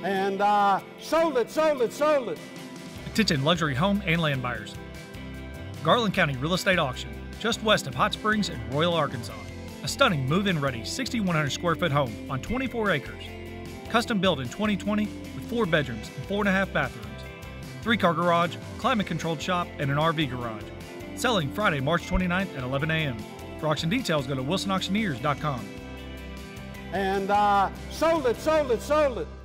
And sold it. Attention luxury home and land buyers. Garland County Real Estate Auction, just west of Hot Springs in Royal, Arkansas. A stunning move-in ready 6,100 square foot home on 24 acres. Custom built in 2020 with 4 bedrooms and 4.5 bathrooms. 3-car garage, climate controlled shop, and an RV garage. Selling Friday, March 29th at 11 a.m. For auction details, go to wilsonauctioneers.com. And sold it.